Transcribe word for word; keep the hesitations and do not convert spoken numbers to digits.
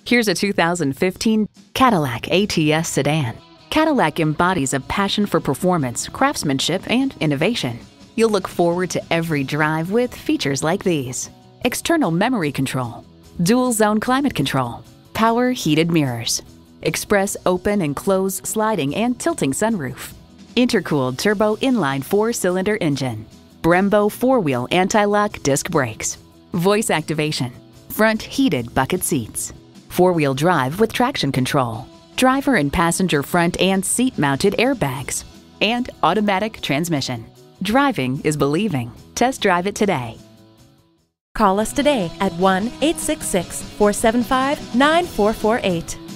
Here's a two thousand fifteen Cadillac A T S Sedan. Cadillac embodies a passion for performance, craftsmanship, and innovation. You'll look forward to every drive with features like these: external memory control, dual zone climate control, power heated mirrors, express open and close sliding and tilting sunroof, intercooled turbo inline four-cylinder engine, Brembo four-wheel anti-lock disc brakes, voice activation, front heated bucket seats, four-wheel drive with traction control, driver and passenger front and seat-mounted airbags, and automatic transmission. Driving is believing. Test drive it today. Call us today at one eight six six, four seven five, nine four four eight.